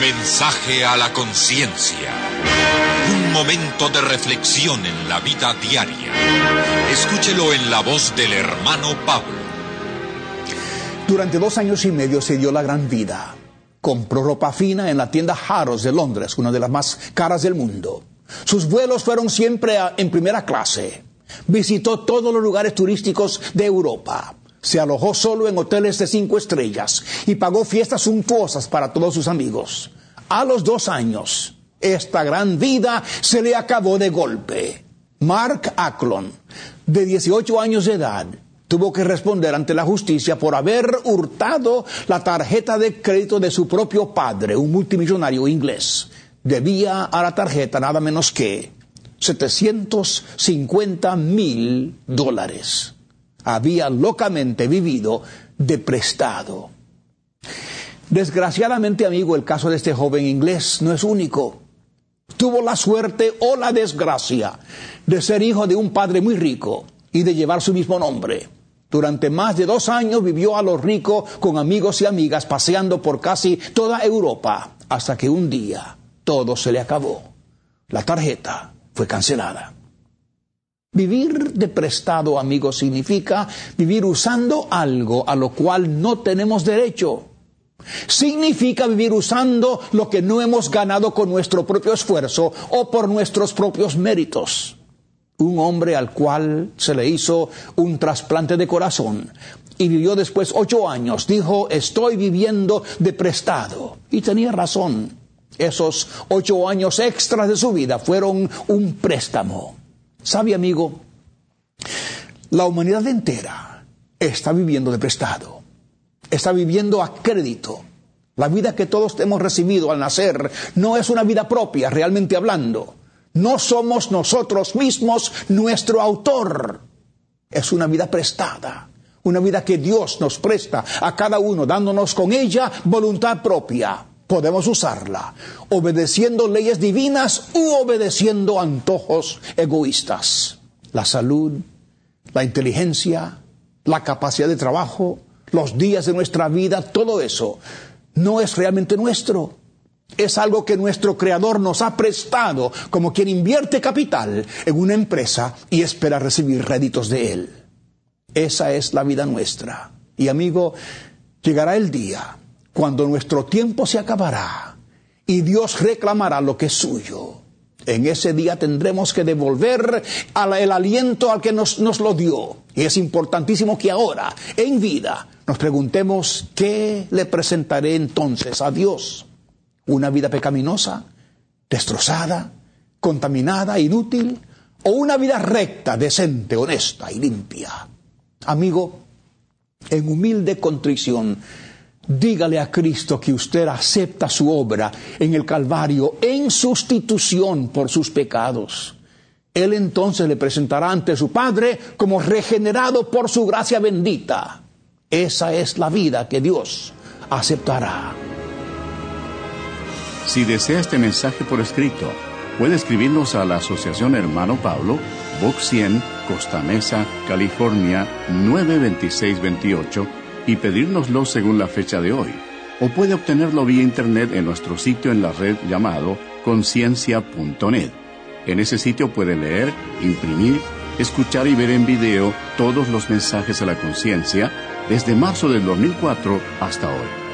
Mensaje a la conciencia. Un momento de reflexión en la vida diaria. Escúchelo en la voz del hermano Pablo. Durante 2 años y medio se dio la gran vida. Compró ropa fina en la tienda Harrods de Londres, una de las más caras del mundo. Sus vuelos fueron siempre en primera clase. Visitó todos los lugares turísticos de Europa. Se alojó solo en hoteles de 5 estrellas y pagó fiestas suntuosas para todos sus amigos. A los 2 años, esta gran vida se le acabó de golpe. Mark Acklon, de 18 años de edad, tuvo que responder ante la justicia por haber hurtado la tarjeta de crédito de su propio padre, un multimillonario inglés. Debía a la tarjeta nada menos que $750,000. Había locamente vivido de prestado. Desgraciadamente, amigo, el caso de este joven inglés no es único. Tuvo la suerte o la desgracia de ser hijo de un padre muy rico y de llevar su mismo nombre. Durante más de 2 años vivió a lo rico con amigos y amigas paseando por casi toda Europa, hasta que un día todo se le acabó. La tarjeta fue cancelada. Vivir de prestado, amigo, significa vivir usando algo a lo cual no tenemos derecho. Significa vivir usando lo que no hemos ganado con nuestro propio esfuerzo o por nuestros propios méritos. Un hombre al cual se le hizo un trasplante de corazón y vivió después 8 años, dijo: estoy viviendo de prestado. Y tenía razón. Esos 8 años extras de su vida fueron un préstamo. ¿Sabe, amigo? La humanidad entera está viviendo de prestado. Está viviendo a crédito. La vida que todos hemos recibido al nacer no es una vida propia, realmente hablando. No somos nosotros mismos nuestro autor. Es una vida prestada. Una vida que Dios nos presta a cada uno, dándonos con ella voluntad propia. Podemos usarla, obedeciendo leyes divinas u obedeciendo antojos egoístas. La salud, la inteligencia, la capacidad de trabajo, los días de nuestra vida, todo eso no es realmente nuestro. Es algo que nuestro Creador nos ha prestado, como quien invierte capital en una empresa y espera recibir réditos de él. Esa es la vida nuestra. Y, amigo, llegará el día cuando nuestro tiempo se acabará y Dios reclamará lo que es suyo. En ese día tendremos que devolver el aliento al que nos lo dio. Y es importantísimo que ahora, en vida, nos preguntemos: ¿qué le presentaré entonces a Dios? ¿Una vida pecaminosa, destrozada, contaminada, inútil? ¿O una vida recta, decente, honesta y limpia? Amigo, en humilde contrición, dígale a Cristo que usted acepta su obra en el Calvario en sustitución por sus pecados. Él entonces le presentará ante su Padre como regenerado por su gracia bendita. Esa es la vida que Dios aceptará. Si desea este mensaje por escrito, puede escribirnos a la Asociación Hermano Pablo, Box 100, Costa Mesa, California, 92628, y pedírnoslo según la fecha de hoy. O puede obtenerlo vía internet en nuestro sitio en la red llamado conciencia.net. En ese sitio puede leer, imprimir, escuchar y ver en video todos los mensajes a la conciencia desde marzo del 2004 hasta hoy.